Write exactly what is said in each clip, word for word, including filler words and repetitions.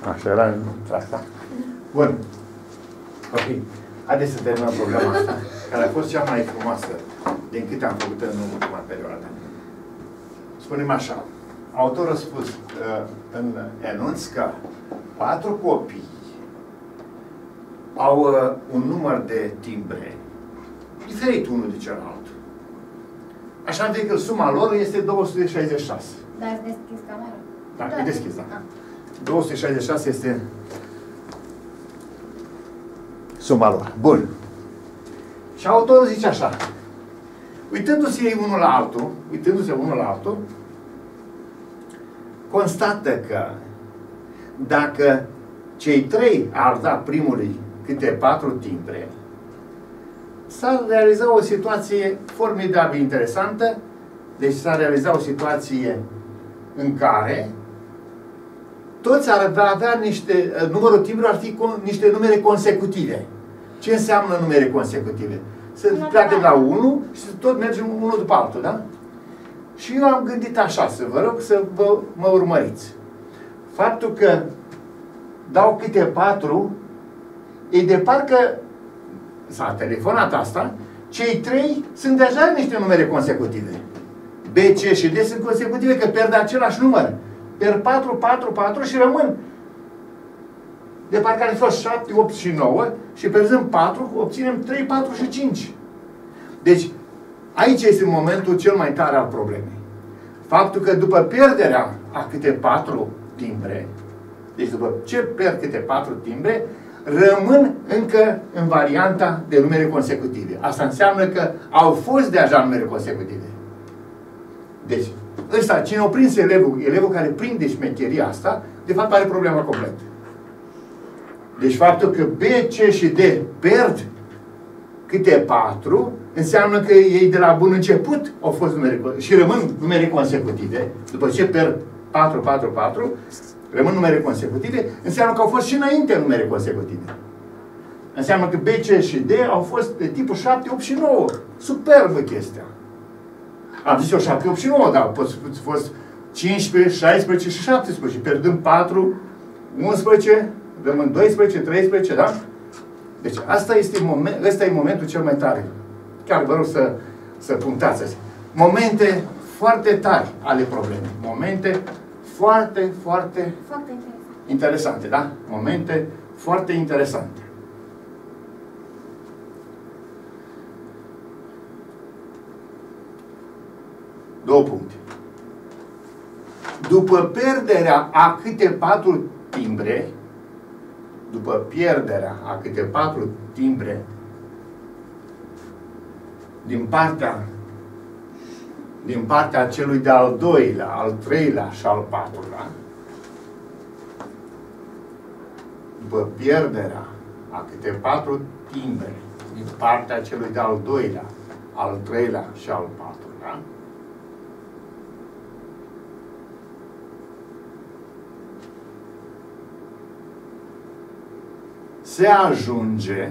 Așa era asta. Bun. Ok. Haideți să terminăm problema asta, care a fost cea mai frumoasă din câte am făcut în ultima perioadă. Spunem așa. Autorul a spus uh, în enunț că patru copii au uh, un număr de timbre diferit unul de celălalt. Așa încât suma lor este două sute șaizeci și șase. Dar ați deschis camera? Da, da, e deschis, da. Ah. două sute șaizeci și șase este suma lor. Bun. Și autorul zice așa. Uitându-se ei unul la altul, uitându-se unul la altul, constată că dacă cei trei ar da primului câte patru timbre, s-ar realiza o situație formidabil interesantă. Deci s-ar realiza o situație în care toți ar avea niște, numărul timbrilor ar fi con, niște numere consecutive. Ce înseamnă numere consecutive? Să pleacă de la unu și să tot mergem unul după altul, da? Și eu am gândit așa, să vă rog să vă, mă urmăriți. Faptul că dau câte patru, e de parcă s-a telefonat asta, cei trei sunt deja niște numere consecutive. B, C și D sunt consecutive, că pierd același număr. Pierd patru, patru, patru și rămân. De parcă ar fi fost șapte, opt și nouă și pierzând patru, obținem trei, patru și cinci. Deci, aici este momentul cel mai tare al problemei. Faptul că după pierderea a câte patru timbre, deci după ce pierd câte patru timbre, rămân încă în varianta de numere consecutive. Asta înseamnă că au fost deja numere consecutive. Deci, ăsta, cine a prins elevul, elevul care prinde șmecheria asta, de fapt are problema completă. Deci faptul că B, C și D pierd câte patru, înseamnă că ei de la bun început au fost numere, și rămân numere consecutive, după ce pierd patru, patru, patru, rămân numere consecutive, înseamnă că au fost și înainte numere consecutive. Înseamnă că B, C și D au fost de tipul șapte, opt și nouă. Superbă chestia. Am zis eu șapte, opt și nouă, dar pot fi fost cincisprezece, șaisprezece și șaptesprezece. Pierdând patru, unsprezece, rămân doisprezece, treisprezece, da? Deci asta este, moment, asta e momentul cel mai tare. Chiar vă rog să, să punctați astea. Momente foarte tari ale problemei. Momente foarte, foarte, foarte interesante. interesante, da? Momente foarte interesante. Două puncte. După pierderea a câte patru timbre, după pierderea a câte patru timbre din partea din partea celui de-al doilea, al treilea și al patrulea, după pierderea a câte patru timbre din partea celui de-al doilea, al treilea și al patrulea, se ajunge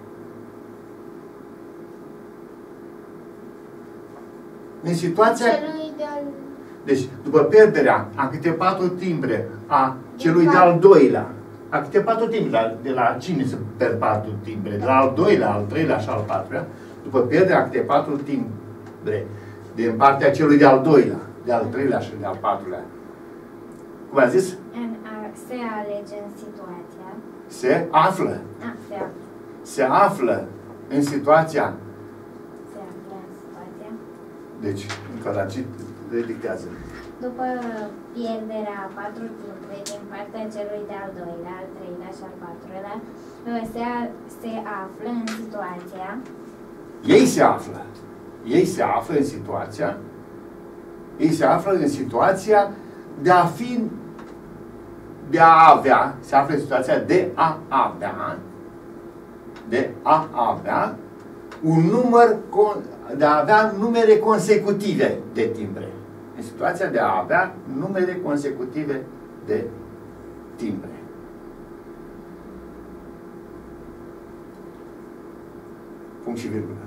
în situația... Deci, după pierderea a câte patru timbre a celui de-al doilea, a câte patru timbre, de la cine se pierd patru timbre? De la al doilea, al treilea și al patrulea, după pierderea a câte patru timbre din partea celui de-al doilea, de-al treilea și de-al patrulea. Cum a zis? Se alege în situația. Se află. A, se află. Se află în situația. Se află în situația. Deci, încă la ce dictează. După pierderea a patru timbre din partea celui de-al doilea, al treilea și al patrulea, se, a, se află în situația. Ei se află. Ei se află în situația. Ei se află în situația de a fi, de a avea, se află în situația de a avea, de a avea un număr, de a avea numere consecutive de timbre. În situația de a avea numere consecutive de timbre. Punct și virgulă.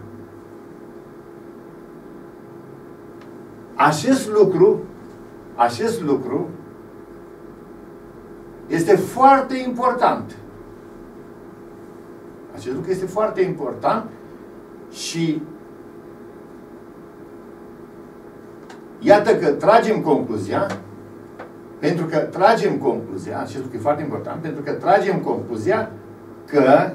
Acest lucru, acest lucru Este foarte important. Acest lucru este foarte important și iată că tragem concluzia, pentru că tragem concluzia, acest lucru e foarte important, pentru că tragem concluzia că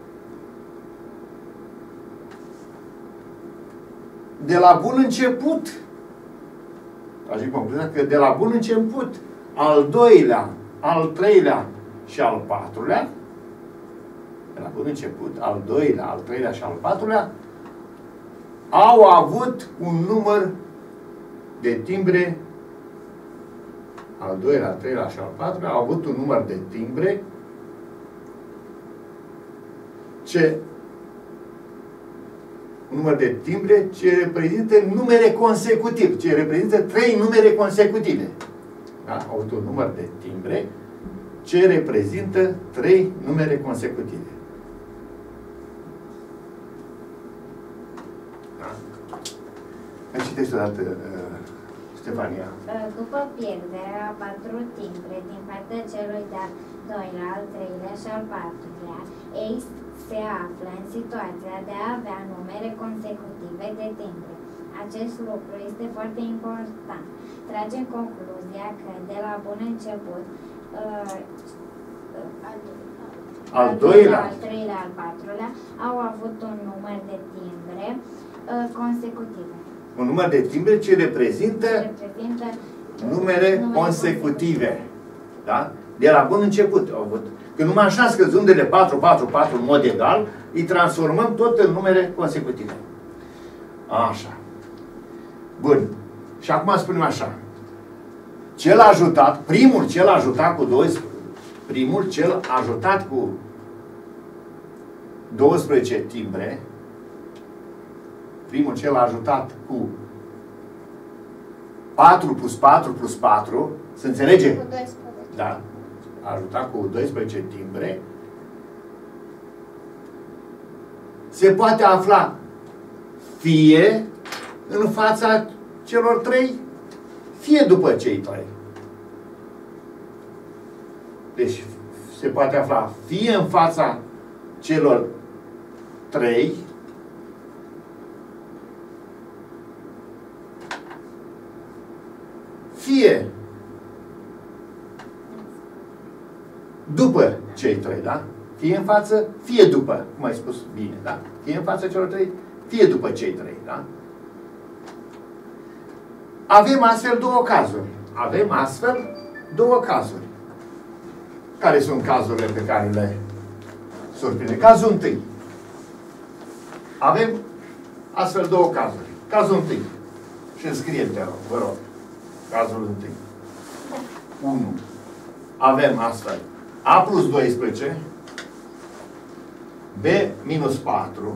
de la bun început, tragem concluzia că de la bun început, al doilea, al treilea și al patrulea, de la bun început, al doilea, al treilea și al patrulea, au avut un număr de timbre, al doilea, al treilea și al patrulea, au avut un număr de timbre ce un număr de timbre ce reprezintă numere consecutive, ce reprezintă trei numere consecutive. Da? Au avut un număr de timbre ce reprezintă trei numere consecutive. Da? Mai citește o dată, uh, Stefania. După pierderea a patru timbre din partea celui de-al doilea, al treilea și al patrulea, ei se află în situația de a avea numere consecutive de timbre. Acest lucru este foarte important. Tragem concluzia că de la bun început uh, al, al doilea, al treilea, al patrulea au avut un număr de timbre uh, consecutive. Un număr de timbre ce reprezintă, ce reprezintă numere consecutive. Da? De la bun început au avut. Că numai așa scăzândele patru, patru, patru în mod egal, îi transformăm tot în numere consecutive. Așa. Bun. Și acum spunem așa. Cel ajutat, primul cel ajutat cu doisprezece, primul cel ajutat cu douăsprezece timbre, primul cel ajutat cu patru plus patru plus patru, se înțelege? Cu doisprezece. Da. Ajutat cu doisprezece timbre, se poate afla fie în fața celor trei, fie după cei trei. Deci se poate afla fie în fața celor trei, fie după cei trei, da? Fie în față, fie după, cum ai spus bine, da? Fie în fața celor trei, fie după cei trei, da? Avem astfel două cazuri. Avem astfel două cazuri. Care sunt cazurile pe care le surprinde? Cazul întâi. Avem astfel două cazuri. Cazul întâi. Și înscrie, te rog, vă rog. Cazul întâi. unu. Avem astfel A plus doisprezece, B minus patru,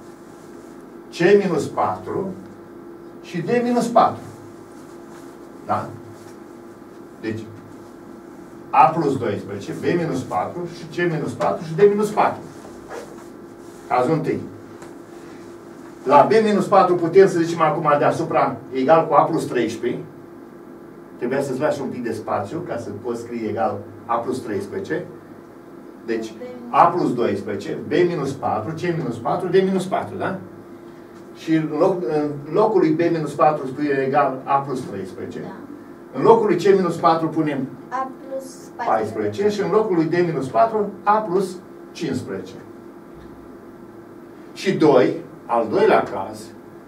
C minus patru și D minus patru. Da? Deci, A plus doisprezece, B minus patru și C minus patru și D minus patru. Cazul întâi. La B minus patru putem să zicem acum deasupra egal cu A plus treisprezece. Trebuia să-ți lași un pic de spațiu ca să poți scrie egal A plus treisprezece. Deci, A plus doisprezece, B minus patru, C minus patru, D minus patru, da? Și în, loc, în locul lui B minus patru scriem egal A plus treisprezece. Da. În locul lui C minus patru punem A plus paisprezece și în locul lui D minus patru A plus cincisprezece. Și doi, al doilea caz,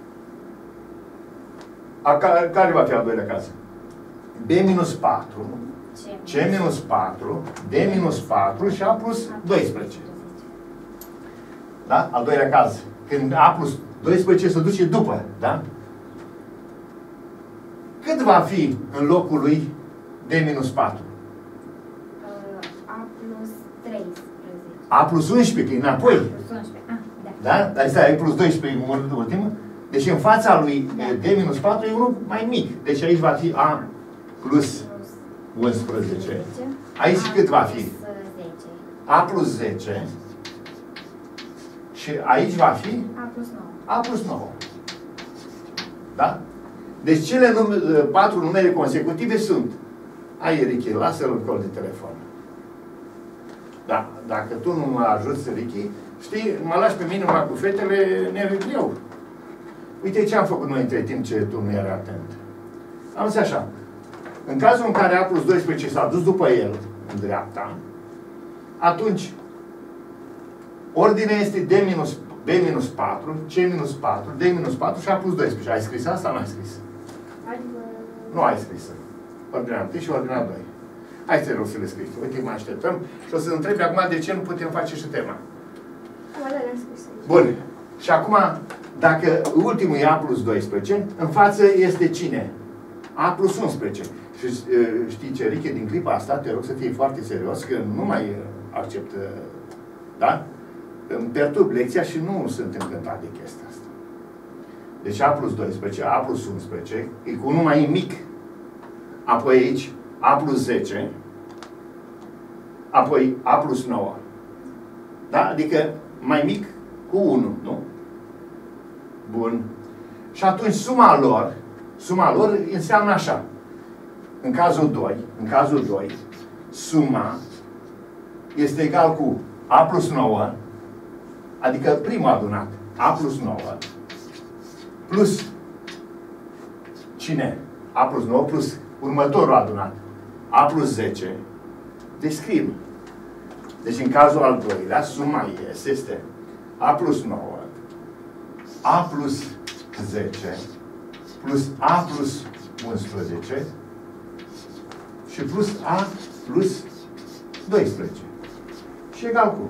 a, care va fi al doilea caz? B minus patru, C minus patru, D minus patru și A plus doisprezece. Da? Al doilea caz. Când A plus doisprezece se duce după, da? Cât va fi în locul lui D minus patru? A plus treisprezece. A plus unsprezece, că e înapoi. A plus unsprezece. Ah, da. Da? Dar stai, A plus doisprezece în ultimul. Deci în fața lui D minus patru e unul mai mic. Deci aici va fi A plus unsprezece. Aici cât va fi? A plus zece. Și aici va fi? A plus nouă. A plus nouă. Da? Deci cele nume, patru numere consecutive sunt. Hai, Eriche, lasă-l în col de telefon. dacă tu nu mă ajuți, Ricky, știi, mă lași pe mine numai cu fetele, ne greu. Uite ce am făcut noi între timp ce tu nu erai atent. Am zis așa. În cazul în care A plus doisprezece s-a dus după el, în dreapta, atunci ordinea este D minus, B minus patru, C minus patru, D minus patru și A plus doisprezece. Ai scris asta? Nu ai scris? Adică... Nu ai scris. Ordinea unu și ordinea doi. Hai să te rog să le scrii. Uite, mai așteptăm și o să întrebi acum de ce nu putem face și tema. Bun. Și acum, dacă ultimul e A plus doisprezece, în față este cine? A plus unsprezece. Și știi ce, Riche, din clipa asta, te rog să fii foarte serios, că nu mai accept, da? Îmi perturb lecția și nu sunt încântat de chestia asta. Deci A plus doisprezece, A plus unsprezece, e cu unul mai mic. Apoi aici, A plus zece, apoi A plus nouă. Da? Adică mai mic cu unu, nu? Bun. Și atunci suma lor, suma lor înseamnă așa. În cazul doi, în cazul doi, suma este egal cu A plus nouă, adică primul adunat, A plus nouă, plus cine? A plus nouă plus următorul adunat, A plus zece. Deci scriem. Deci în cazul al doilea, suma este, este A plus nouă, A plus zece, plus A plus unsprezece și plus A plus doisprezece. Și egal cu.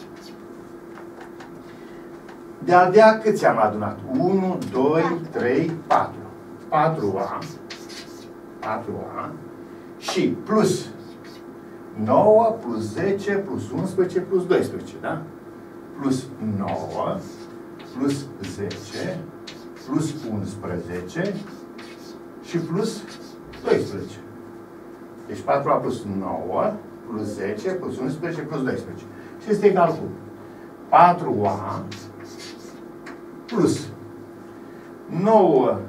De-al dea câți am adunat? unu, doi, trei, patru. patru A. patru A. Și plus nouă, plus zece, plus unsprezece, plus doisprezece, da? Plus nouă, plus zece, plus unsprezece și plus doisprezece. Deci patru A plus nouă, plus zece, plus unsprezece, plus doisprezece. Și este egal cu patru A plus nouă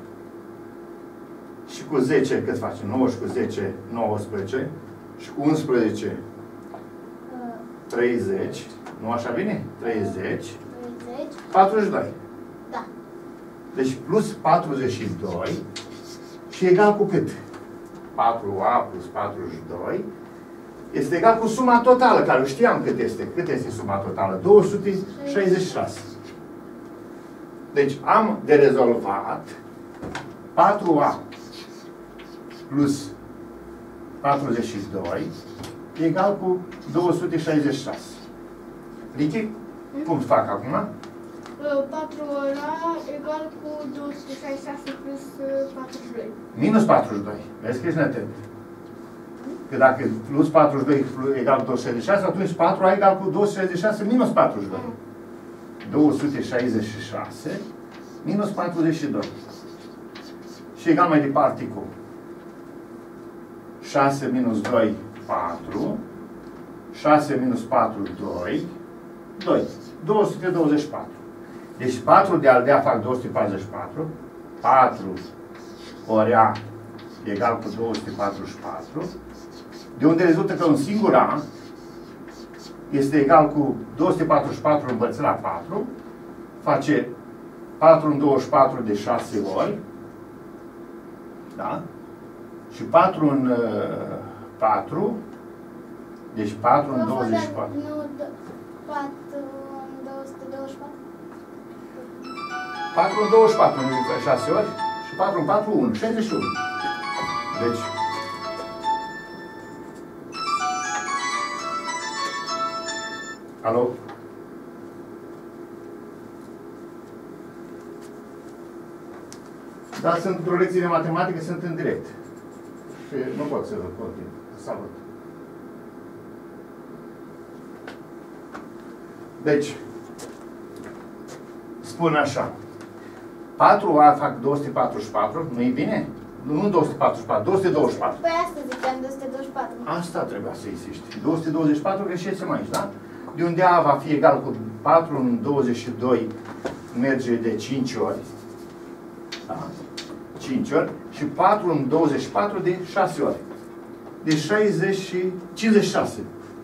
și cu zece, cât face? nouă și cu zece, nouăsprezece. Și cu unsprezece, treizeci. Nu așa bine? treizeci. treizeci. patruzeci și doi. Da. Deci plus patruzeci și doi și egal cu cât? patru A plus patruzeci și doi este egal cu suma totală, care știam cât este. Cât este suma totală? două sute șaizeci și șase. Deci am de rezolvat patru A plus patruzeci și doi egal cu două sute șaizeci și șase. Ricky, mm? cum fac acum? patru A egal cu două sute șaizeci și șase plus patruzeci și doi. Minus patruzeci și doi. Vezi că ești neatent. Că dacă plus patruzeci și doi egal cu două sute șaizeci și șase, atunci patru A egal cu două sute șaizeci și șase minus patruzeci și doi. Mm. două sute șaizeci și șase minus patruzeci și doi. Și egal mai departe cu șase minus doi, patru. șase minus patru, doi. doi. două sute douăzeci și patru. Deci patru de al dea fac două sute patruzeci și patru. patru ori A egal cu două sute patruzeci și patru. De unde rezultă că un singur A este egal cu două sute patruzeci și patru împărțit la patru. Face patru în douăzeci și patru de șase ori. Da? Și patru în uh, patru. Deci patru în douăzeci și patru. Nu, patru în două sute douăzeci și patru. patru în douăzeci și patru, șase ori. Și patru în patru, unu. șaizeci și unu. Deci... Alo? Dar sunt într-o lecție de matematică, sunt în direct. Și nu pot să vă continui. Salut. Deci, spun așa. patru A fac două sute patruzeci și patru, nu-i bine? Nu două sute patruzeci și patru, două sute douăzeci și patru. Păi asta ziceam, două sute douăzeci și patru. Asta trebuia să insisti. două sute douăzeci și patru greșețăm aici, da? De unde A va fi egal cu patru în douăzeci și doi merge de cinci ori. Da? cinci ori. Și patru în douăzeci și patru de șase ori. De șaizeci și cincizeci și șase.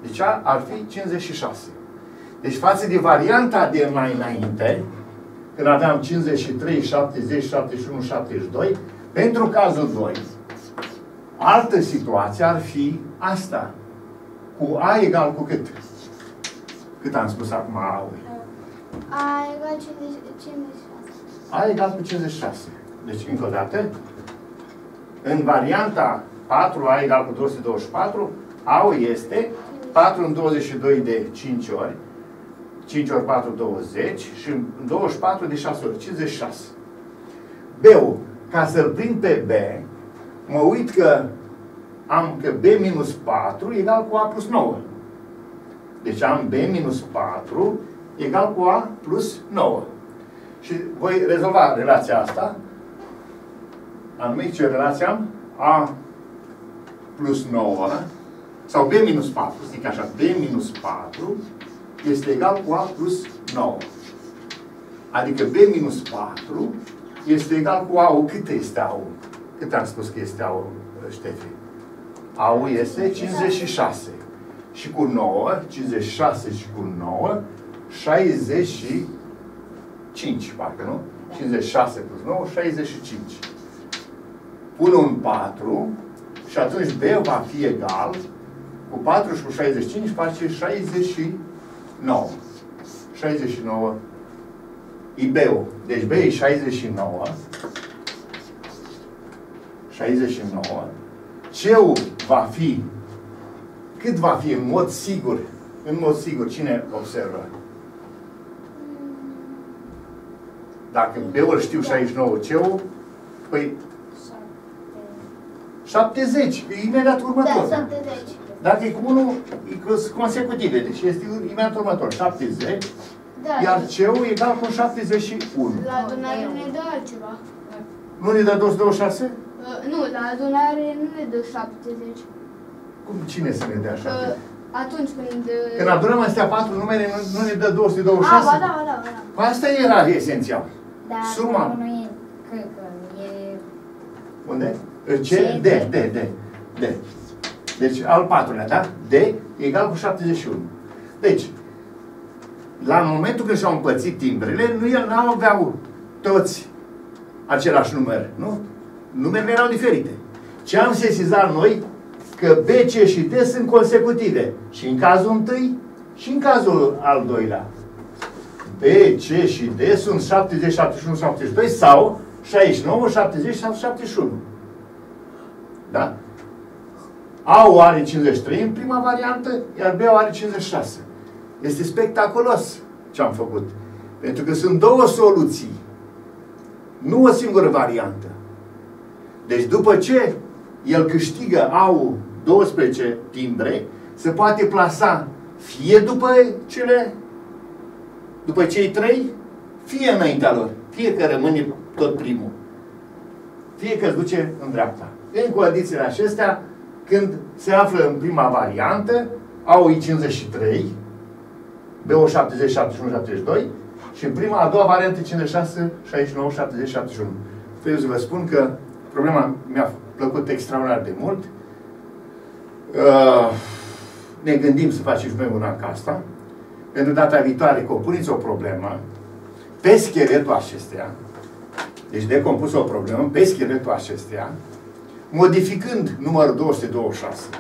Deci A ar fi cincizeci și șase. Deci față de varianta de mai înainte, când aveam cincizeci și trei, șaptezeci, șaptezeci și unu, șaptezeci și doi, pentru cazul doi, altă situație ar fi asta. Cu A egal cu cât? Cât am spus acum A-ul? A egal cincizeci și șase. A egal cu cincizeci și șase. Deci, încă o dată, în varianta patru, A egal cu două sute douăzeci și patru, A-ul este patru în douăzeci și doi de cinci ori, cinci ori patru, douăzeci, și în douăzeci și patru de șase ori, cincizeci și șase. B-ul, ca să-l prind pe B, mă uit că am că B minus patru egal cu A plus nouă. Deci am B minus patru egal cu A plus nouă. Și voi rezolva relația asta. Anume, ce relație am? A plus nouă sau B minus patru, zic așa, B minus patru este egal cu A plus nouă. Adică B minus patru este egal cu A-ul. Cât este A-ul? Cât am spus că este A-ul, Ștefi? A-ul este cincizeci și șase. Și cu nouă, cincizeci și șase și cu nouă, șaizeci și cinci, parcă, nu? cincizeci și șase plus nouă, șaizeci și cinci. Pun un patru și atunci B va fi egal cu patru și cu șaizeci și cinci face șaizeci și nouă. șaizeci și nouă e B-ul. Deci B e șaizeci și nouă. șaizeci și nouă. C-ul va fi, cât va fi în mod sigur? În mod sigur, cine observă? Dacă B-ul știu șaizeci și nouă, C-ul, păi șaptezeci, e imediat următor. Da, șaptezeci. Dacă e cu unul, e consecutive, deci este imediat următor. șaptezeci, Da, iar C-ul e egal cu șaptezeci și unu. La adunare ne dă altceva. Nu ne dă două sute douăzeci și șase? Uh, nu, la adunare nu ne dă șaptezeci. Cum, cine să ne dea așa? Uh, atunci când... Uh... Când adunăm astea patru numere, nu, nu ne dă două sute douăzeci și A, șase? ba da, ba da, ba da. Păi asta era esențial. Dar Suma. nu e, cred că e... Unde? Ce? D, D, D, D. Deci, al patrulea, da? D egal cu șaptezeci și unu. Deci, la momentul când și-au împărțit timbrele, nu n-au aveau toți același număr, nu? Numerele erau diferite. Ce am sesizat noi? Că B, C și D sunt consecutive. Și în cazul întâi, și în cazul al doilea. B, C și D sunt șaptezeci, șaptezeci și unu, șaptezeci și doi sau șaizeci și nouă, șaptezeci sau șaptezeci și unu. Da? A-ul are cincizeci și trei în prima variantă, iar B-ul are cincizeci și șase. Este spectaculos ce am făcut. Pentru că sunt două soluții. Nu o singură variantă. Deci după ce el câștigă A-ul douăsprezece timbre, se poate plasa fie după cele, după cei trei, fie înaintea lor. Fie că rămâne tot primul. Fie că îți duce în dreapta. În condițiile acestea, când se află în prima variantă, A-ul e cincizeci și trei, B-ul șaptezeci, șaptezeci și unu, șaptezeci și doi și în prima, a doua variantă cincizeci și șase, șaizeci și nouă, șaptezeci, șaptezeci și unu. Trebuie să vă spun că problema mi-a plăcut extraordinar de mult. Uh, ne gândim să facem și noi una ca asta. Pentru data viitoare, că o puneți o problemă pe scheletul acesteia, deci de compus o problemă pe scheletul acesteia, modificând numărul două sute douăzeci și șase.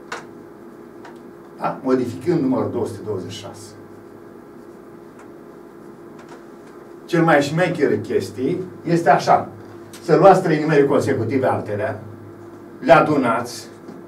Da? Modificând numărul două sute douăzeci și șase. Cel mai șmecher chestii este așa. Să luați trei numere consecutive altele, le adunați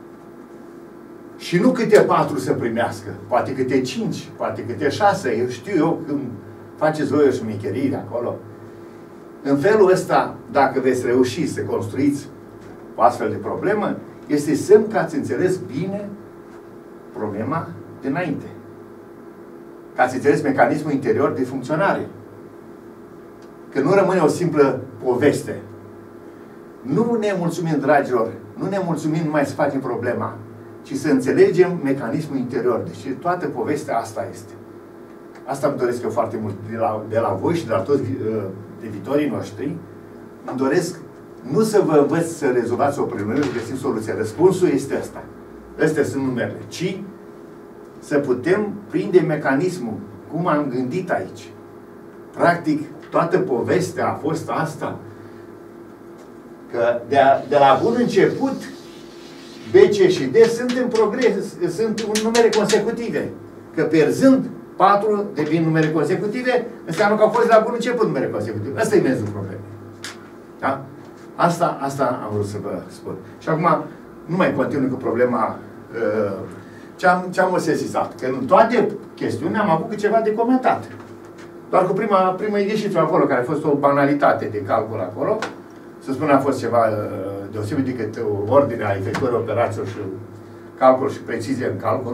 și nu câte patru să primească, poate câte cinci, poate câte șase, eu știu eu când faceți voi o șmecherie de acolo. În felul ăsta, dacă veți reuși să construiți o astfel de problemă, este semn că ați înțeles bine problema dinainte. Că ați înțeles mecanismul interior de funcționare. Că nu rămâne o simplă poveste. Nu ne mulțumim, dragilor, nu ne mulțumim numai să facem problema, ci să înțelegem mecanismul interior. Deci toată povestea asta este. Asta îmi doresc eu foarte mult de la, de la voi și de la toți de viitorii noștri. Îmi doresc nu să vă învăț să rezolvați o problemă, să găsim soluția. Răspunsul este ăsta. Astea sunt numerele. Ci să putem prinde mecanismul, cum am gândit aici. Practic, toată povestea a fost asta. Că de, a, de la bun început, B, C și D sunt în progres, sunt un numere consecutive. Că pierzând patru devin numere consecutive, înseamnă că au fost de la bun început numere consecutive. Asta e mezul problemei. Da? Asta, asta am vrut să vă spun. Și acum, nu mai continui cu problema uh, ce am, ce am sesizat. Că în toate chestiunile am avut ceva de comentat. Doar cu prima, prima ieșiță acolo, care a fost o banalitate de calcul acolo, să spun a fost ceva uh, deosebit decât ordinea efectuării operațiilor și calcul și precizie în calcul.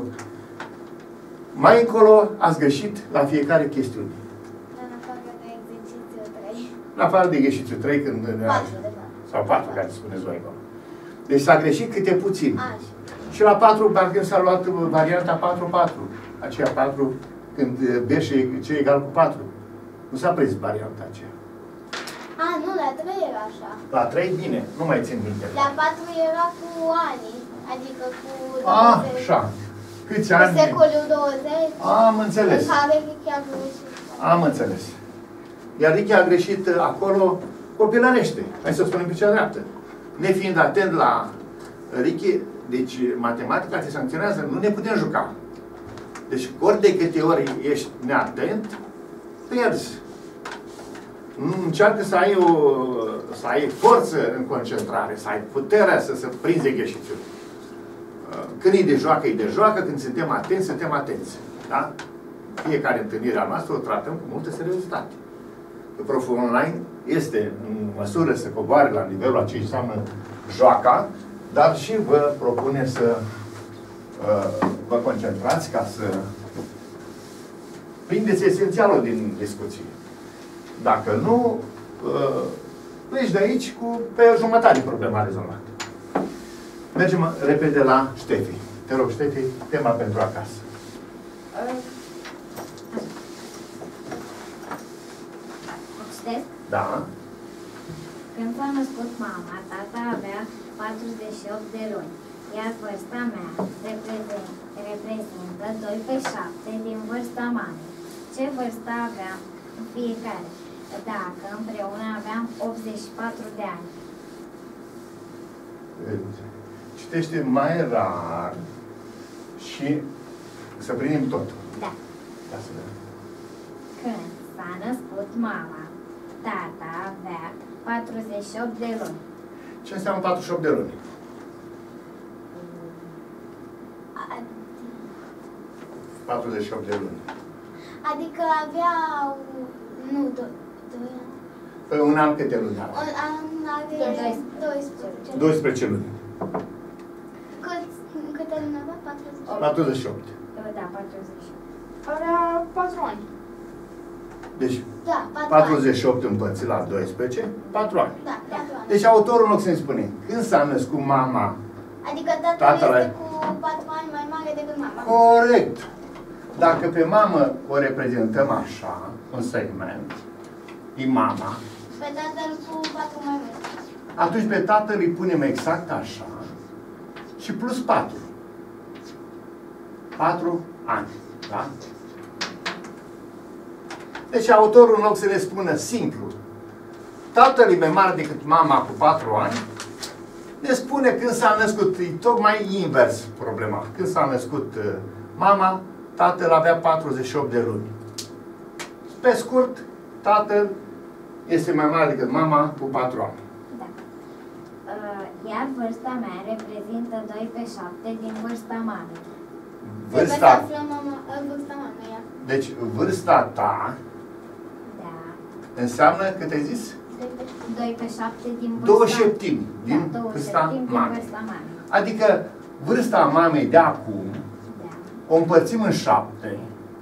Mai încolo ați greșit la fiecare chestiune. În afară de exercițiu trei. În afară de exercițiu trei, când... patru, de fapt. Sau patru, care spuneți voi acolo. Deci s-a greșit câte puțin. Așa. Și la patru, parcă s-a luat varianta patru patru. Aceea patru, când B și C egal cu patru. Nu s-a prins varianta aceea. A, nu, la trei era așa. La trei, bine, nu mai țin minte. La patru era cu ani, adică cu Ah, douăzeci. așa. Câți Cu ani? secolul douăzeci. Am înțeles. În care chiar greșit. Am înțeles. Iar Ricky a greșit acolo copilărește. Hai să o spunem pe cea dreaptă. Nefiind atent la Ricky, deci matematica te sancționează, nu ne putem juca. Deci ori de câte ori ești neatent, pierzi. Nu încearcă să ai, o, să ai forță în concentrare, să ai puterea să se prinzi greșițiuni. Când e de joacă, e de joacă, când suntem atenți, suntem atenți. Da? Fiecare întâlnire a noastră o tratăm cu multă seriozitate. Proful online este în măsură să coboare la nivelul a ce înseamnă joaca, dar și vă propune să uh, vă concentrați ca să prindeți esențialul din discuție. Dacă nu, uh, pleci de aici cu pe o jumătate problema rezolvată. Mergem repede la Ștefi. Te rog, Ștefi, tema pentru acasă. Citesc? Da. Când s-a născut mama, tata avea patruzeci și opt de luni, iar vârsta mea reprezent, reprezintă doi pe șapte din vârsta mamei. Ce vârstă aveam fiecare? Dacă împreună aveam optzeci și patru de ani. Citește mai rar și să prindem totul. Da. Da, să vedem. Când s-a născut mama, tata avea patruzeci și opt de luni. Ce înseamnă patruzeci și opt de luni? patruzeci și opt de luni. Adică avea, nu, doi ani. Păi un an câte luni are? Un an are doisprezece. doisprezece luni. Cât, câte luni avea? patruzeci. patruzeci și opt. Da, patruzeci și opt. Avea patru ani. Deci Da, patru patruzeci și opt împărțit la doisprezece, patru ani. ani. Da, patru ani. Deci autorul în loc să-mi spune, când s-a născut mama? Adică tatăl Tatăl este cu patru ani mai mare decât mama. Corect. Dacă pe mamă o reprezentăm așa, un segment, e mama, Pe tatăl cu patru mai mult. atunci pe tatăl îi punem exact așa și plus patru. patru ani. Da? Deci autorul, în loc să le spună simplu, tatăl e mai mare decât mama cu patru ani, ne spune când s-a născut, e tocmai invers problema. Când s-a născut uh, mama, tatăl avea patruzeci și opt de luni. Pe scurt, tatăl este mai mare decât mama cu patru ani. Da. Uh, iar vârsta mea reprezintă doi pe șapte din vârsta mamei. Trebuie să Vârsta, aflăm mama, vârsta mamei. Ea. deci vârsta ta Da. înseamnă, cât ai zis? doi pe șapte din vârsta... Două șeptimi din da, două vârsta șeptimi din mamei. vârsta mamei. Adică vârsta mamei de acum Da. o împărțim în șapte.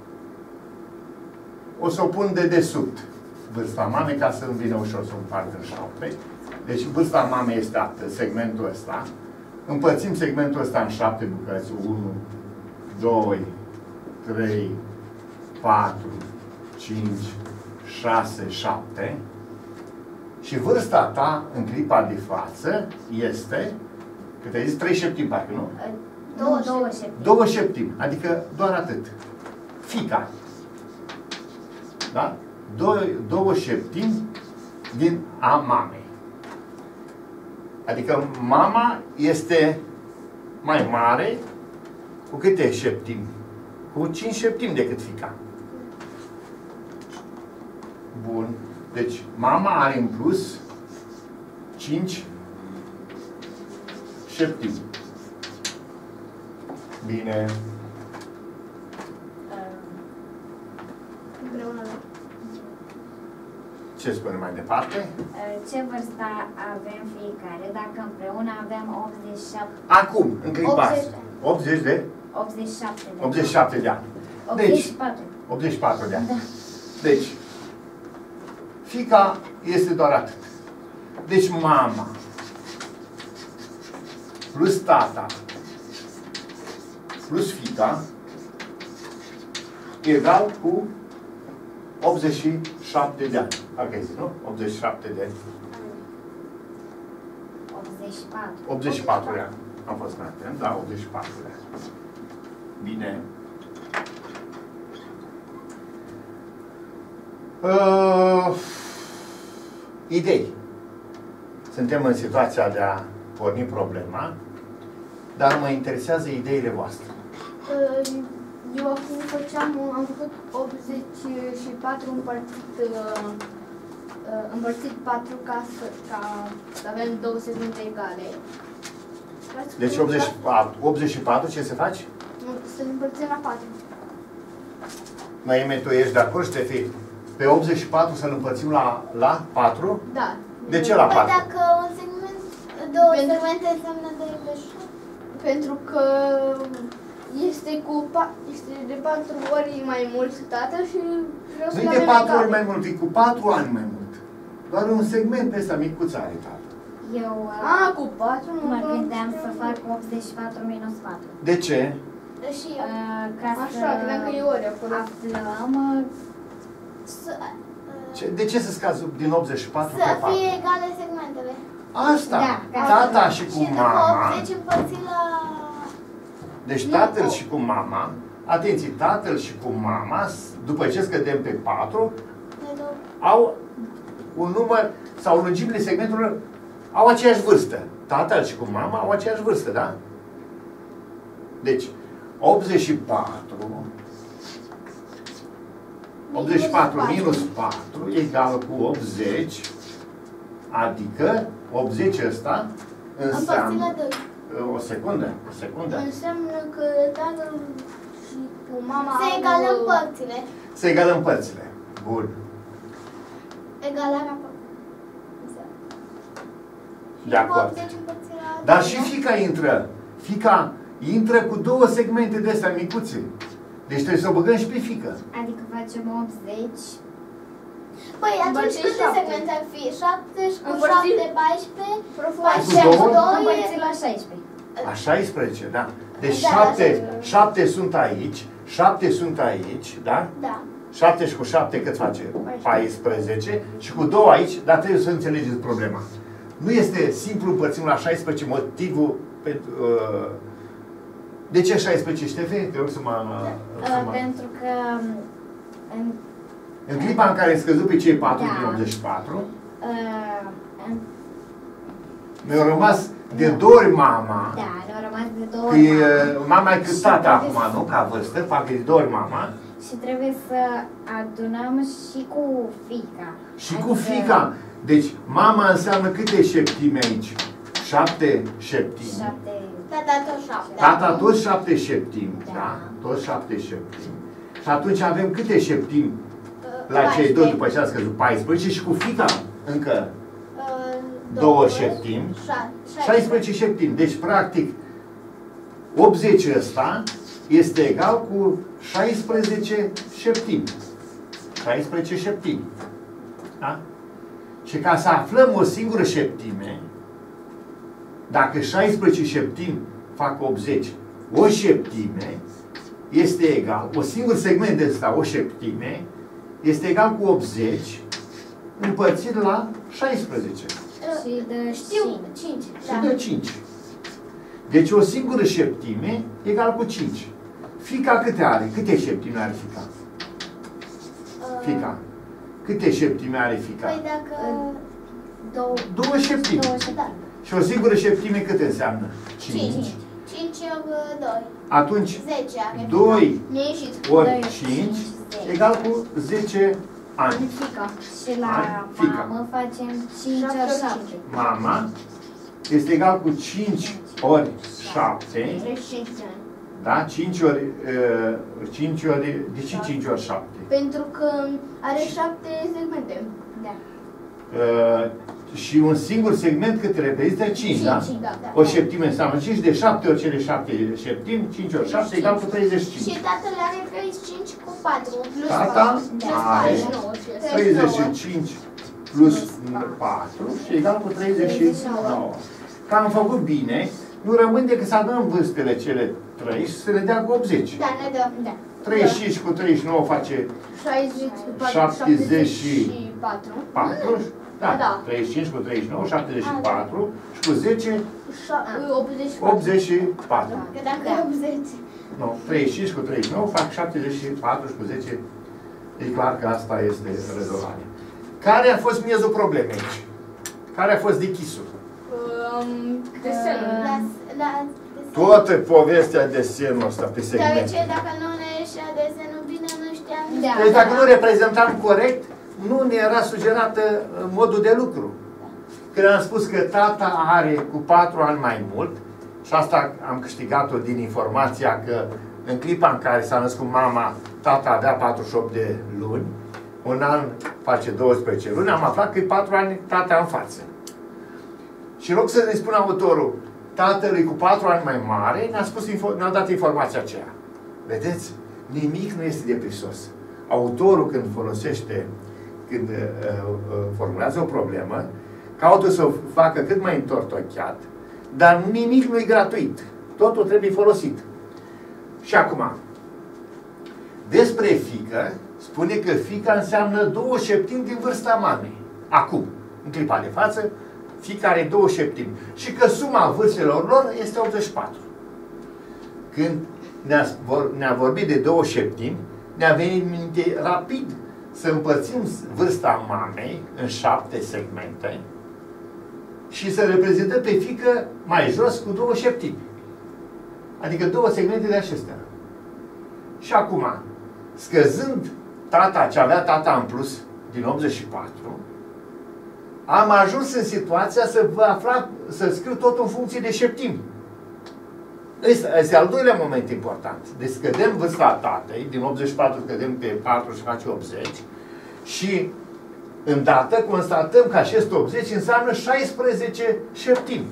O să o pun de desubt vârsta mamei ca să îmi vină ușor să o împart în șapte. Deci vârsta mamei este atât, segmentul ăsta. Împărțim segmentul ăsta în șapte bucăți. unu, doi, trei, patru, cinci, șase, șapte. Și vârsta ta, în clipa de față, este, cât ai zis, trei șeptimi, parcă, nu? Două, două șeptimi. Două șeptimi, adică doar atât. Fica. Da? Două, două șeptimi din a mamei. Adică mama este mai mare cu câte șeptimi? Cu cinci șeptimi decât fica. Bun. Deci mama are în plus cinci șeptimi. Bine. Împreună. Ce spune mai departe? Ce vârstă avem fiecare dacă împreună avem optzeci și șapte? Acum, în clipa asta. optzeci de? optzeci și șapte de optzeci și șapte de ani. optzeci și patru. Deci, optzeci și patru de ani. Da. Deci, fica este doar atât. Deci mama plus tata plus fica egal cu optzeci și șapte de ani. Dacă zis, nu? optzeci și șapte de ani. optzeci și patru. optzeci și patru de ani. Am fost mai atent, da, optzeci și patru de ani. Bine. Uh, idei. Suntem în situația de a porni problema, dar mă interesează ideile voastre. Eu acum făceam, am făcut optzeci și patru împărțit, uh, împărțit patru ca să, ca să avem două segmente egale. Deci optzeci și patru, optzeci și patru ce se faci? Să împărțim la patru. Naime, tu ești de acord, Ștefi? Pe optzeci și patru să-l împărțim la, la patru? Da. De ce la Păi patru? dacă un segment, două Pentru- segmente înseamnă doi pe șapte. Pentru că este cu pa, este de patru ori mai mult tată și vreau să Nu e de patru ori mai mult, e cu patru ani mai mult. Doar un segment pe ăsta micuț are, tată. Eu A, cu patru nu mă nu gândeam știu. să fac optzeci și patru minus patru. De ce? Și eu. Uh, Ca Așa, credeam că e să ori acolo. aflăm uh, Să, Ce? De ce să scazi din optzeci și patru să pe patru? fie egale segmentele. Asta, Da, ca tata să- și cu Și după mama. optzeci împărțit la... Deci Nu, tatăl o- și cu mama, atenție, tatăl și cu mama, după ce scădem pe patru, de două. au un număr sau lungimile segmentelor au aceeași vârstă. Tatăl și cu mama au aceeași vârstă, da? Deci, optzeci și patru, optzeci și patru minus patru egal cu optzeci, adică optzeci ăsta Împărțit la înseamnă... doi. O secundă, o secundă. Înseamnă că tatăl și cu mama se egalăm părțile. Să egalăm părțile. Bun. Egalarea părților. De acord. optzeci împărțit la Dar doi, și da? fica intră. Fica intră cu două segmente de astea micuțe. Deci trebuie să o băgăm și pe fică. adică facem optzeci. Păi atunci Împărțit câte șapte. segmente ar fi? șapte și cu Împărțit. șapte, paisprezece. Proful paisprezece două? cu doi. împărțit la șaisprezece. La șaisprezece, da. Deci Da, șapte, la șapte sunt aici, șapte sunt aici, da? Da. șapte și cu șapte cât face? paisprezece. Și cu două aici, dar trebuie să înțelegeți problema. Nu este simplu împărțim la șaisprezece motivul pentru... Uh, de ce șaisprezece, Ștefe? Te rog să mă... să Uh, mă- pentru că um, în, În clipa în care ai scăzut pe cei patru Da. din optzeci și patru, uh, în, mi-au rămas de două ori mama, da, ne-au rămas de două că ori e mama. mama e cât Și tata trebuie acum, să- nu? Ca vârstă, fac de două ori mama. Și trebuie să adunăm și cu fica. Și cu Adică fica. Deci, mama înseamnă câte șeptime aici? Șapte șeptimi. Șapte. Tata tot șapte. Tata toți șapte șeptimi, Da. da? Toți șapte șeptimi. Și atunci avem câte șeptimi Uh, la cei doi paisprezece. după ce a scăzut? paisprezece și cu fica încă Uh, două șeptimi. șa- șaisprezece șeptimi. Deci, practic, optzeci ăsta este egal cu șaisprezece șeptimi. șaisprezece șeptimi. Da? Și ca să aflăm o singură șeptime, dacă șaisprezece șeptimi fac optzeci, o șeptime este egal, o singur segment de ăsta, o șeptime, este egal cu optzeci împărțit la șaisprezece. Și de Știu, cinci. cinci. Și Da. de cinci. Deci o singură șeptime egal cu cinci. Fica câte are? Câte șeptime are fica? Fica. Câte șeptime are fica? Păi dacă... Două. Două șeptime. Două, da. Și o singură șeptime cât înseamnă? Cinci. Cinci ori doi. Atunci, Zece are. doi ori Doi, cinci cinci, egal cu zece ani. Fica. Și la Hai, fica. mamă facem cinci Șapte ori ori șapte. Mama este egal cu cinci ori șapte. treizeci și cinci de ani. Da? cinci ori, uh, cinci ori, de ce cinci ori șapte? Pentru că are șapte segmente. Da. Uh, și un singur segment cât reprezintă cinci, da? Cinci, da, da. O șeptime înseamnă cinci, de șapte ori cele șapte șeptimi, cinci ori șapte egal cu treizeci și cinci. Și tatăl are treizeci și cinci cu patru. Plus Tata are treizeci și nouă. treizeci și cinci plus patru și egal cu treizeci și nouă. Că am făcut bine, nu rămâne decât să adunăm vârstele cele trei și să le dea cu optzeci. Da, ne dă. Da. treizeci și cinci cu treizeci și nouă face șaptezeci și patru. patru. Da, Da. treizeci și cinci cu treizeci și nouă, șaptezeci și patru și cu zece, optzeci și patru. optzeci și patru. Că dacă e optzeci. Nu, treizeci și cinci cu treizeci și nouă fac șaptezeci și patru și cu zece. E clar că asta este rezolvarea. Care a fost miezul problemei aici? Care a fost dechisul? Desenul. La, la desen. Toată povestea desenul ăsta pe segment. Deoarece dacă nu ne ieșea desenul bine, nu știam. Da. Deci dacă nu reprezentam corect, nu ne era sugerată modul de lucru. Când am spus că tata are cu patru ani mai mult, și asta am câștigat-o din informația că în clipa în care s-a născut mama, tata avea patruzeci și opt de luni, un an face douăsprezece luni, am aflat că e patru ani tata în față. Și în loc să ne spună autorul, tatăl e cu patru ani mai mare, ne-a spus, ne-a dat informația aceea. Vedeți? Nimic nu este de prisos. Autorul când folosește, când uh, uh, formulează o problemă, caută să o facă cât mai întortocheat, dar nimic nu e gratuit. Totul trebuie folosit. Și acum, despre fică, spune că fica înseamnă două șeptimi din vârsta mamei. Acum, în clipa de față, fica are două șeptimi. Și că suma vârstelor lor este optzeci și patru. Când ne-a vor, ne vorbit de două șeptimi, ne-a venit în minte rapid să împărțim vârsta mamei în șapte segmente și să reprezentăm pe fică mai jos cu două șeptimi. Adică două segmente de acestea. Și acum, scăzând tata, ce avea tata în plus, din optzeci și patru, am ajuns în situația să vă afla, să scriu tot în funcție de șeptimi. Ăsta este al doilea moment important. Deci scădem vârsta tatei, din optzeci și patru scădem pe patru și face optzeci, și îndată constatăm că acest optzeci înseamnă șaisprezece șeptimi.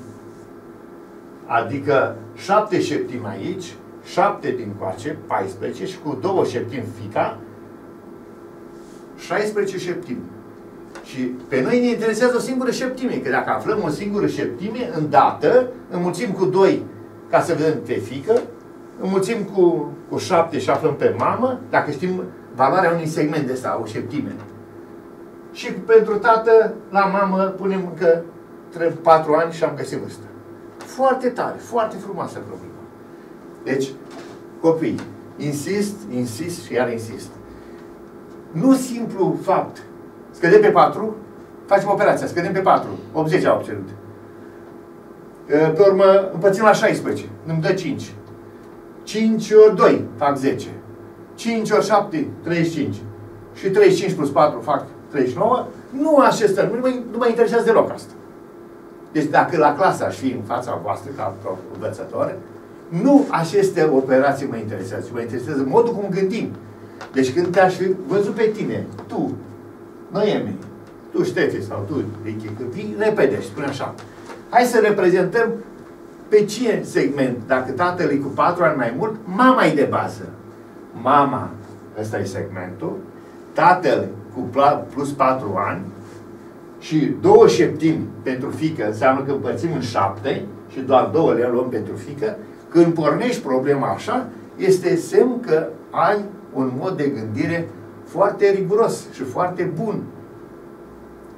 Adică șapte șeptimi aici, șapte din coace, paisprezece, și cu două șeptimi fica, șaisprezece șeptimi. Și pe noi ne interesează o singură șeptime, că dacă aflăm o singură șeptime, îndată înmulțim cu doi ca să vedem pe fică, înmulțim cu, cu șapte și aflăm pe mamă, dacă știm valoarea unui segment de ăsta, o șeptime. Și pentru tată, la mamă, punem că trebuie patru ani și am găsit vârsta. Foarte tare, foarte frumoasă problemă. Deci, copii, insist, insist și iar insist. Nu simplu fapt. Scădem pe patru, facem operația, scădem pe patru, optzeci au obținut. Pe urmă, împărțim la șaisprezece, îmi dă cinci. cinci ori doi fac zece. cinci ori șapte, treizeci și cinci. Și treizeci și cinci plus patru fac treizeci și nouă. Nu acestea, nu mă, nu mă interesează deloc asta. Deci dacă la clasă aș fi în fața voastră ca învățător, nu aceste operații mă interesează. Mă interesează modul cum gândim. Deci când te-aș fi văzut pe tine, tu, Noemi, tu Ștefi sau tu, Ricky, când vii repede și spune așa, hai să reprezentăm pe ce segment, dacă tatăl e cu patru ani mai mult, mama e de bază. Mama, ăsta e segmentul, tatăl cu plus patru ani și două șeptimi pentru fică, înseamnă că împărțim în șapte și doar două le luăm pentru fică. Când pornești problema așa, este semn că ai un mod de gândire foarte riguros și foarte bun.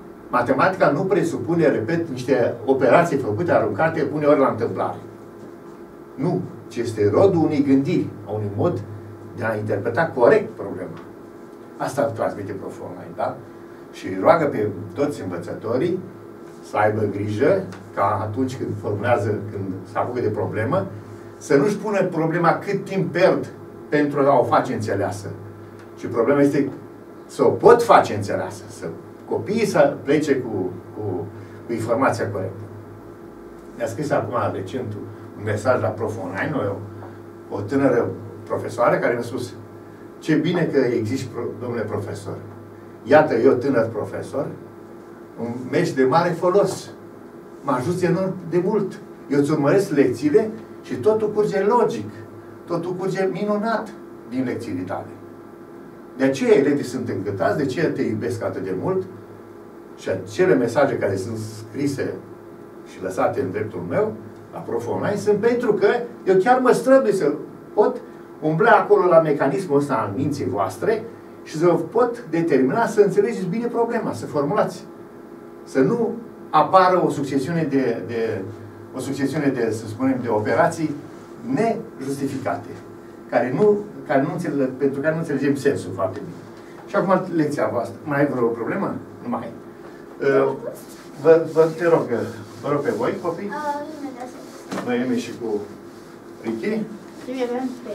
Matematica nu presupune, repet, niște operații făcute, aruncate, uneori la întâmplare. Nu, ci este rodul unei gândiri, a unui mod de a interpreta corect problema. Asta transmite proful online, da? Și roagă pe toți învățătorii să aibă grijă ca atunci când formulează, când se apucă de problemă, să nu-și pună problema cât timp pierd pentru a o face înțeleasă. Și problema este să o pot face înțeleasă, să copiii să plece cu, cu, cu informația corectă. Mi-a scris acum recent un mesaj la Prof Online, o, o tânără profesoară care mi-a spus: ce bine că existi, domnule profesor. Iată, eu tânăr profesor, un mești de mare folos. Mă ajută enorm de mult. Eu îți urmăresc lecțiile și totul curge logic. Totul curge minunat din lecțiile tale. De aceea elevii sunt încântați, de aceea te iubesc atât de mult și acele mesaje care sunt scrise și lăsate în dreptul meu, la Prof Online, sunt pentru că eu chiar mă strădui să pot umbla acolo la mecanismul ăsta al minții voastre și să vă pot determina să înțelegeți bine problema, să formulați. Să nu apară o succesiune de, de, o succesiune de, să spunem, de operații nejustificate, care nu, care nu înțeleg, pentru care nu înțelegem sensul foarte bine. Și acum lecția voastră. Mai ai vreo problemă? Nu mai ai. Uh, vă, vă, te rog, vă rog pe voi, copii. Noemi și cu Ricky. Primul rând pe.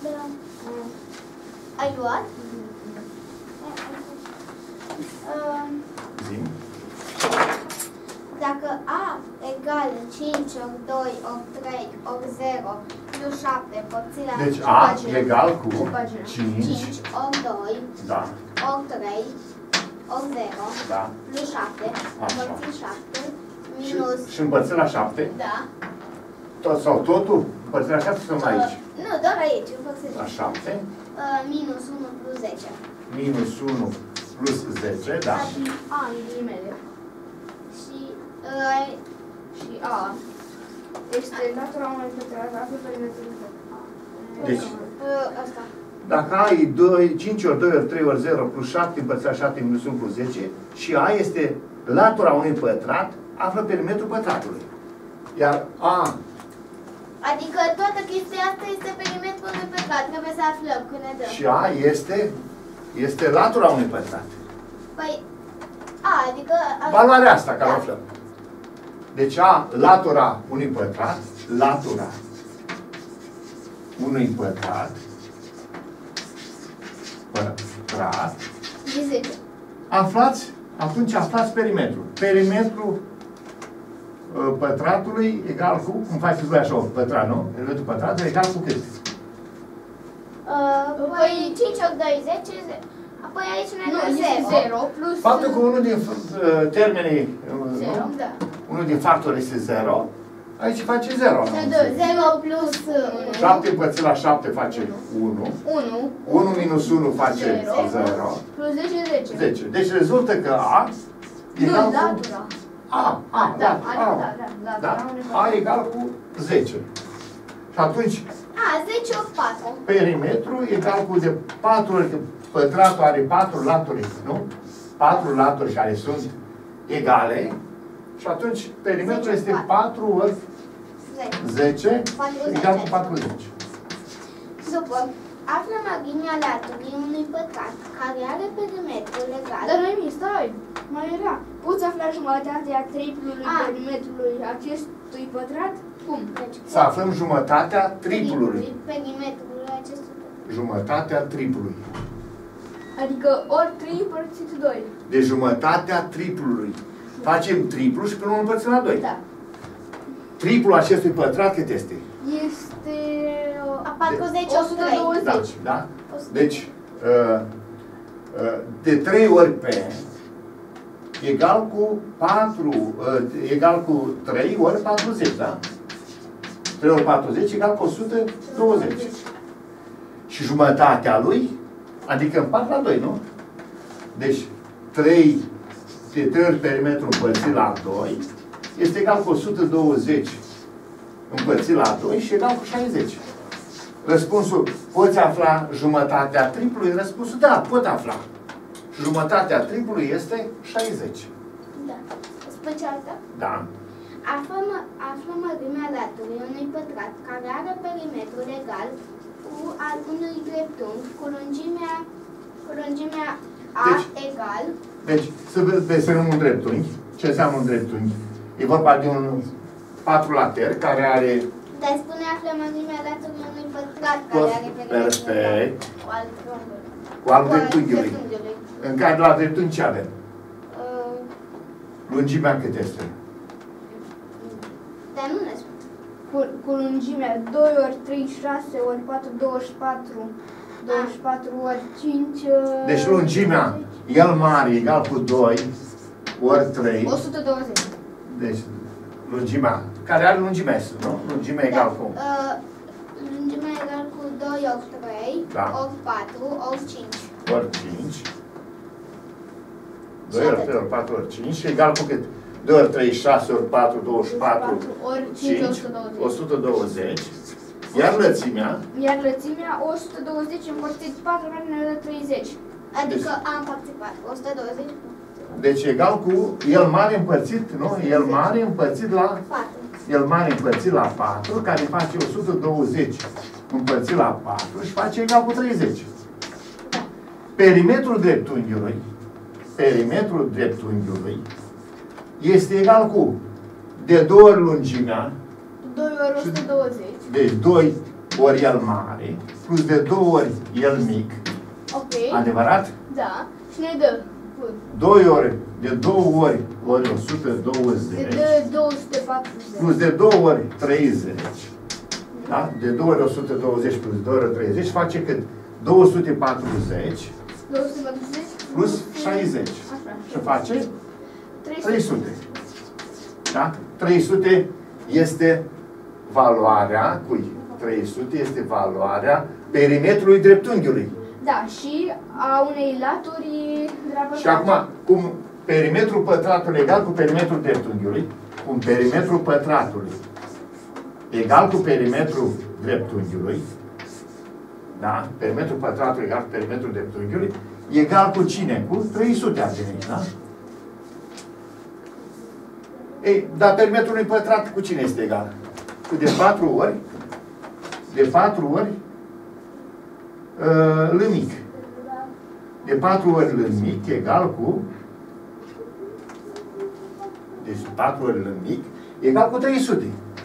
Ai luat? Uh, Zim. Dacă A egală cinci ori doi ori trei ori zero plus șapte împărțit la Deci și A pagina. egal cu cinci cinci. ori doi Da. ori trei ori zero Da. plus șapte Așa. împărțit șapte Și, minus... și împărțit la șapte? Da. Tot, sau totul? Împărțit la șapte sau mai aici? Uh, nu, doar aici, împărțit. La șapte. Uh, minus unu plus zece. Minus unu plus zece, da. Și A în ghilimele. Și... Uh, Și A este latura unui pătrat află perimetrul de A. Deci, uh, asta. dacă A e doi, cinci ori doi ori trei ori zero plus șapte împărțit la șapte minus unu plus zece și A este latura unui pătrat, află perimetrul pătratului. Iar A, Adică toată chestia asta este perimetrul unui pătrat. Trebuie să aflăm când ne dăm. și A este, este latura unui pătrat. Păi, a, adică... A, Valoarea asta care o da. aflăm. Deci A, latura unui pătrat, latura unui pătrat, pătrat, E zece. aflați, atunci aflați perimetrul. Perimetrul uh, pătratului egal cu, cum faceți voi așa, pătrat, nu? Perimetrul pătratului egal cu cât? Uh, păi cinci ori doi, zece, zece. Apoi aici ne Nu, dă este zero. zero plus... Faptul că unul din uh, termenii, uh, Zero, nu? Da. Unul din factori este zero, aici face zero. Ne dă zero plus unu. șapte împărțit la șapte face unu. unu. unu minus unu face Zero. zero. Plus zece, zece. zece. Deci rezultă că A Nu, egal cu... latura. A, A, Da, da, da, A. da, da, da, Da? da, unui A pătrat. egal cu zece. Și atunci A, zece ori patru. perimetru egal cu de patru ori, că pătratul are patru laturi, nu? patru laturi care sunt egale. Și atunci perimetrul zece, este patru ori zece. zece patruzeci. egal cu patruzeci. După, află marginea laturii unui pătrat care are perimetrul egal. Dar noi mi stai, mai era. Poți afla jumătatea triplului A. perimetrului acestui pătrat? Cum? Deci, Să aflăm jumătatea triplului. Perimetrul acestui pătrat. Jumătatea triplului. Adică ori trei împărțit doi. De jumătatea triplului. Facem triplu și până împărțim la doi. Da. Triplul acestui pătrat cât este? Este... A patruzeci o ori sută trei. douăzeci. Da, da? Deci, uh, uh, de trei ori pe egal cu patru, uh, egal cu trei ori patruzeci, da? trei ori patruzeci egal cu o sută douăzeci. Și jumătatea lui, adică împart la doi, nu? Deci, trei de trei ori perimetru împărțit la doi este egal cu o sută douăzeci împărțit la doi și egal cu șaizeci. Răspunsul, poți afla jumătatea triplului? Răspunsul, da, pot afla. Și jumătatea triplului este șaizeci. Da. Spun cealaltă? Da. Află, află mărimea latului unui pătrat care are perimetrul egal cu al unui dreptunghi cu lungimea, cu lungimea A Deci, egal. Deci, să desenăm un dreptunghi. Ce înseamnă un dreptunghi? E vorba de un patrulater care are... Dar spune află mărimea latului unui pătrat care are perimetrul egal cu al dreptunghiului. Cu al dreptunghiului. În care la dreptunghi ce avem? Uh, Lungimea cât este? dar nu ne spune. Cu, cu lungimea doi ori trei, șase ori patru, douăzeci și patru. douăzeci și patru ori cinci... Deci lungimea, el mare, egal cu doi ori trei. o sută douăzeci. Deci, lungimea, care are lungimea, nu? Lungimea egal cu... Uh, lungimea egal cu doi ori trei, Da. ori patru, ori cinci. Ori cinci. doi ori trei ori patru ori cinci, egal cu cât? doi ori trei, șase ori patru, douăzeci și patru, ori cinci, cinci, o sută douăzeci. Iar lățimea, Iar lățimea o sută douăzeci împărțit patru ne dă treizeci. Adică am participat. o sută douăzeci. deci egal cu el mare împărțit, nu? El mare împărțit la... patru. El mare împărțit la patru, care face o sută douăzeci împărțit la patru și face egal cu treizeci. Perimetrul dreptunghiului, perimetrul dreptunghiului este egal cu de două ori lungimea, doi ori o sută douăzeci. deci doi ori el mare, plus de două ori el mic, Ok. adevărat? Da. Și ne dă. doi ori, de două ori, ori o sută Ne douăzeci, dă două sute patruzeci. plus de două ori treizeci, da? De două ori o sută douăzeci plus două ori treizeci face cât? două sute patruzeci două sute patruzeci plus șaizeci. Așa. Și face trei sute. trei sute. Da? trei sute este valoarea, cui? trei sute este valoarea perimetrului dreptunghiului. Da, și a unei laturi dreaptă. Și acum, cum perimetrul pătratului egal cu perimetrul dreptunghiului, cum perimetrul pătratului egal cu perimetrul dreptunghiului, da? Perimetrul pătratului egal cu perimetrul dreptunghiului, egal cu cine? Cu trei sute ar veni, da? Ei, dar perimetrul unui pătrat cu cine este egal? Cu de patru ori, de patru ori uh, L mic. De patru ori L mic egal cu, deci patru ori L mic egal cu trei sute.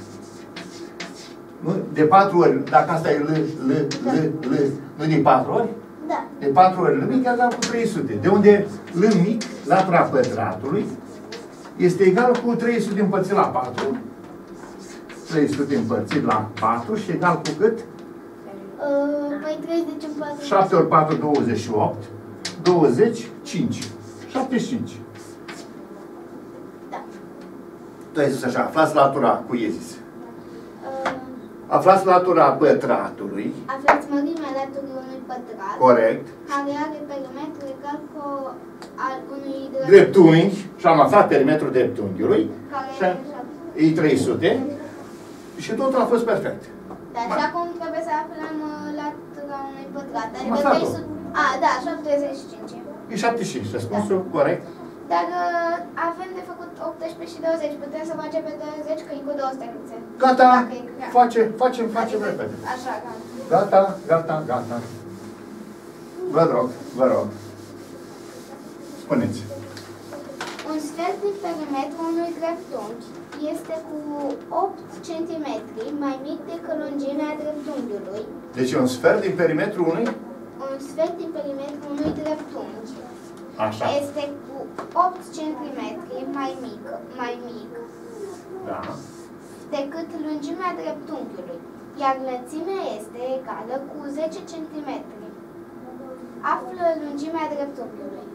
Nu? De patru ori, dacă asta e L, L, L, L, nu de patru ori? Da. De patru ori L mic egal cu trei sute. De unde L mic, latura pătratului, este egal cu trei sute împărțit la patru. trei sute împărțit la patru și egal cu cât? Uh, păi treizeci în patru. șapte ori patru, douăzeci și opt. douăzeci, cinci. șaptezeci și cinci. Da. Tu ai zis așa, aflați latura, cu e zis. Uh, Aflați latura pătratului. aflați mărimea laturii unui pătrat. Corect. Care are perimetru egal cu al unui Dreptunghi. Și am aflat perimetrul dreptunghiului. Care Și are e trei sute. Și totul a fost perfect. Dar și acum trebuie să aflăm uh, latura unui pătrat. Am Adică aflat-o. trei sute. A, da, șaptezeci și cinci. E șaptezeci și cinci. Răspunsul corect. Dar uh, avem de făcut optsprezece și douăzeci. Putem să facem pe douăzeci, că e cu două steluțe. Gata. Dacă e grea. Face, facem, facem Adică, repede. Așa, gata. Gata, gata, gata. Vă rog, vă rog. Spuneți. Un sfert din perimetrul unui dreptunghi este cu opt centimetri mai mic decât lungimea dreptunghiului. Deci e un sfert din perimetrul unui? Un sfert din perimetrul unui dreptunghi Așa. este cu opt centimetri mai mic, mai mic Da. decât lungimea dreptunghiului, iar lățimea este egală cu zece centimetri. Află lungimea dreptunghiului.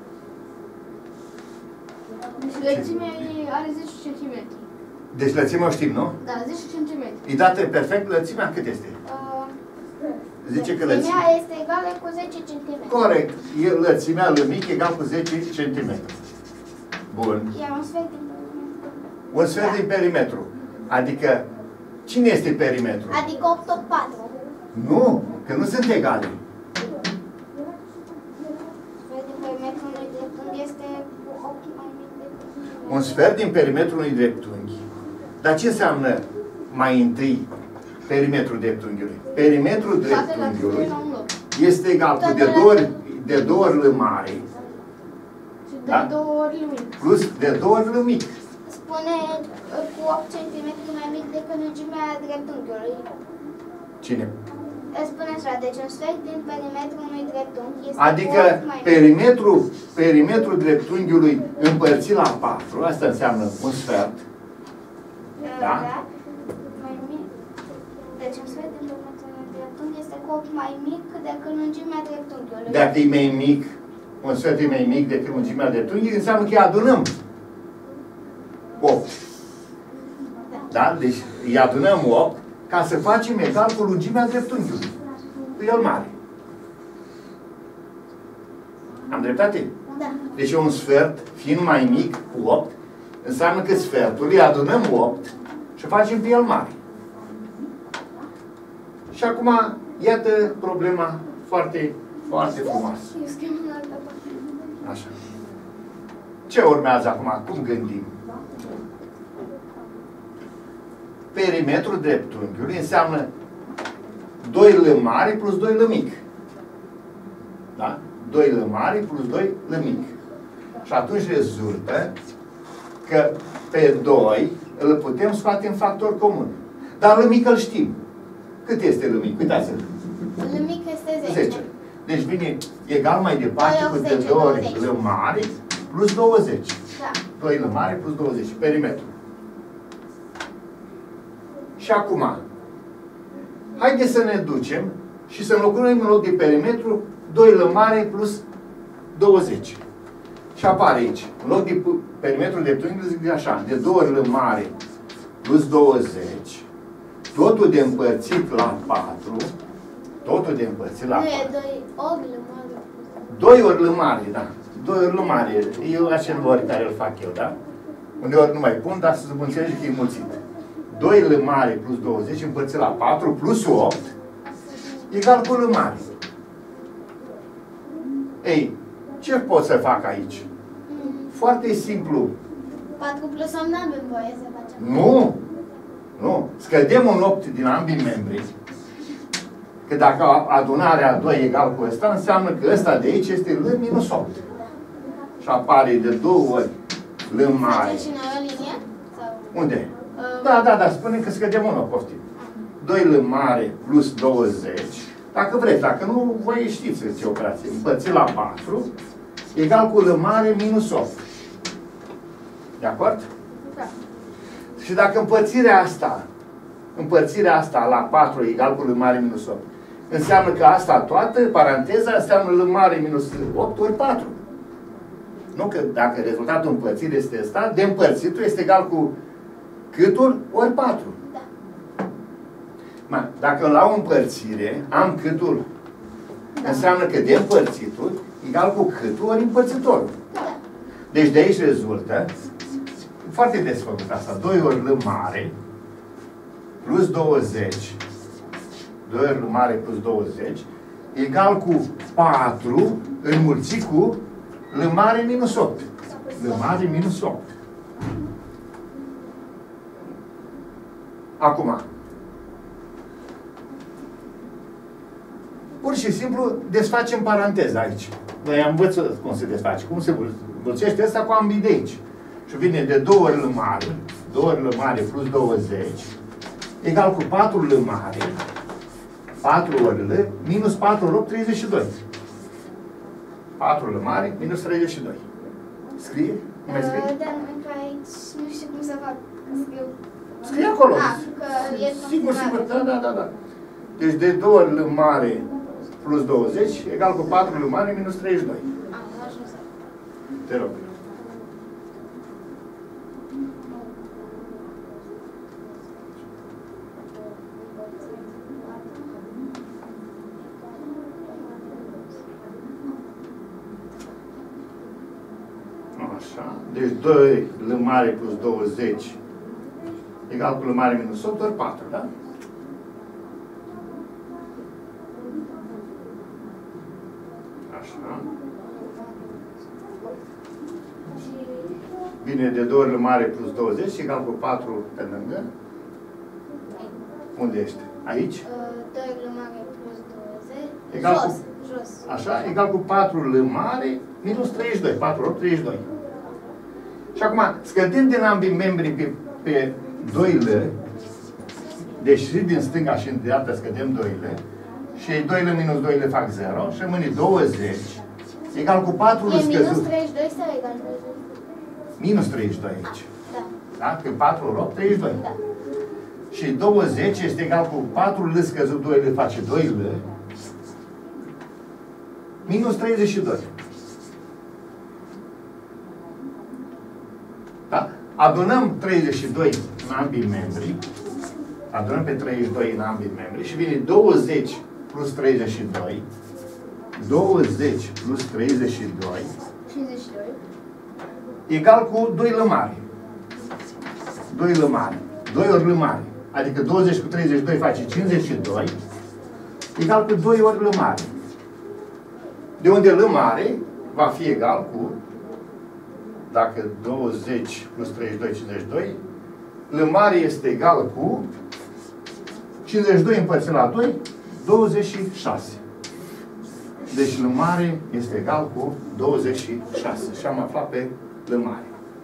Deci lățimea are zece centimetri. Deci lățimea o știm, nu? Da, zece centimetri. E dată perfect lățimea cât este? Uh, Zice că lățimea lățimea. este egală cu zece centimetri. Corect. E lățimea lui mic egal cu zece centimetri. Bun. Iar un sfert din perimetru. Un sfert din perimetru. Adică, cine este perimetru? Adică opt ori patru. Nu, că nu sunt egale. Sfert din perimetrul unui dreptunghi este cu opt mai mic decât. Un sfert din perimetrul unui dreptunghi Dar ce înseamnă mai întâi perimetrul dreptunghiului? Perimetrul dreptunghiului este egal cu de două ori, de două ori L mare. De Da? două ori mic. Plus de două ori L mic. Spune uh, cu opt centimetri mai mic decât lungimea dreptunghiului. Cine? Spune așa, deci un sfert din perimetrul unui dreptunghi este Adică cu opt mai mic. perimetrul, perimetrul dreptunghiului împărțit la patru, asta înseamnă un sfert. Da? Da? Mai mic. Deci un sfert din perimetrul unui dreptunghi este cu opt mai mic decât lungimea dreptunghiului. Dacă e mai mic, un sfert e mai mic decât lungimea dreptunghiului, înseamnă că îi adunăm opt. Da? Deci îi adunăm opt ca să facem egal cu lungimea dreptunghiului. Cu el mare. Am dreptate? Da. Deci un sfert, fiind mai mic, cu opt, înseamnă că sfertul îi adunăm opt și facem pe el mare. Și acum, iată problema foarte, foarte frumoasă. Eu schimb în altă parte. Așa. Ce urmează acum? Cum gândim? Perimetrul dreptunghiului înseamnă doi L mare plus doi L mic. Da? doi L mare plus doi L mic. Și atunci rezultă că pe doi îl putem scoate în factor comun. Dar L mic îl știm. Cât este L mic? Uitați-l. L mic este zece. zece. Deci vine egal mai departe doi cu ori de zece, două ori douăzeci. L mare plus douăzeci. Da. doi L mare plus douăzeci. Perimetru. Și acum, haideți să ne ducem și să înlocuim în loc de perimetru doi L mare plus douăzeci. Și apare aici, în loc de perimetrul dreptunghiului, zic așa, de două ori L mare plus douăzeci, totul de împărțit la patru, totul de împărțit la Nu e patru. doi ori L mare. doi ori L mare, da. doi ori L mare. E acel ori care îl fac eu, da? Uneori nu mai pun, dar să vă înțelege că e mulțit. doi L mare plus douăzeci împărțit la patru plus opt egal cu L mare. Ei, ce pot să fac aici? Foarte simplu. patru plus opt n-avem voie să facem. Nu! Nu! Scădem un opt din ambii membri. Că dacă adunarea a doi egal cu ăsta, înseamnă că ăsta de aici este L minus opt. Și apare de două ori L mare. Facem și noi o linie? Sau? Unde? Uh, Da, da, da, spune că scădem un opt, poftim. doi L mare plus douăzeci. Dacă vreți, dacă nu, voi știți ce operație. Împărțit la patru egal cu L mare minus opt. De acord? Da. Și dacă împărțirea asta, împărțirea asta la patru egal cu L mare minus opt, înseamnă că asta toată, paranteza, înseamnă L mare minus opt ori patru. Nu că dacă rezultatul împărțirii este ăsta, de împărțitul este egal cu câtul ori patru. Da. Ma, dacă la o împărțire am câtul, Da. înseamnă că de împărțitul egal cu câtul ori împărțitorul. Da. Deci de aici rezultă, foarte des făcut asta, doi ori L mare plus douăzeci, doi ori L mare plus douăzeci, egal cu patru înmulțit cu L mare minus opt. L mare minus opt. Acum, pur și simplu desfacem paranteza aici. Noi am învățat cum se desface. Cum se învățește asta cu ambii de aici. Și vine de două ori L mare, două ori L mare plus douăzeci, egal cu patru L mare, patru ori L, minus patru ori opt, treizeci și doi. patru L mare, minus treizeci și doi. Scrie? Nu mai scrie? Uh, Da, nu, că aici nu știu cum să fac. Scriu. Scrie acolo. Ah, că e Sigur, considerat. sigur, da, da, da, da. Deci de două ori L mare plus douăzeci, egal cu patru L mare minus treizeci și doi. Am ajuns. Te rog. Așa. Deci doi L mare plus douăzeci egal cu L mare minus opt ori patru, da? Așa. vine de două ori mare plus douăzeci, egal cu patru pe lângă. Unde ești? Aici? doi L mare plus douăzeci. Egal jos, cu, jos. așa, egal cu patru L mare minus treizeci și doi. patru ori treizeci și doi. Și acum, scădând din ambii membri pe, pe doi L, deci și din stânga și în dreapta scădem doi L, și doi L minus doi L fac zero și rămâne douăzeci, egal cu patru L E scăzut. minus treizeci și doi sau egal treizeci? Minus treizeci și doi aici. Da. Da? Că patru ori opt, treizeci și doi. Da. Și douăzeci este egal cu patru L scăzut doi L face doi L minus treizeci și doi. Da? Adunăm treizeci și doi în ambii membri, adunăm pe treizeci și doi în ambii membri și vine douăzeci plus treizeci și doi, douăzeci plus treizeci și doi, cincizeci și doi. egal cu doi L mare. doi L mare. doi ori L mare. Adică douăzeci cu treizeci și doi face cincizeci și doi, egal cu doi ori L mare. De unde L mare va fi egal cu, dacă douăzeci plus treizeci și doi, cincizeci și doi, L mare este egal cu cincizeci și doi împărțit la doi, douăzeci și șase. Deci L mare este egal cu douăzeci și șase. Și am aflat pe L mare.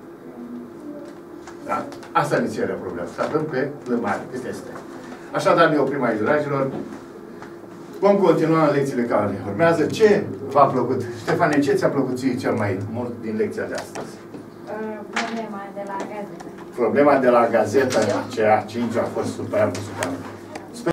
Da? Asta ne cere problema. Să aflăm pe L mare, cât este. Așadar ne oprim aici, dragilor. Vom continua în lecțiile care urmează. Ce v-a plăcut? Ștefane, ce ți-a plăcut ție cel mai mult din lecția de astăzi? Uh, problema de la gazetă. Problema de la gazetă, aceea cincea a fost superbă, superbă.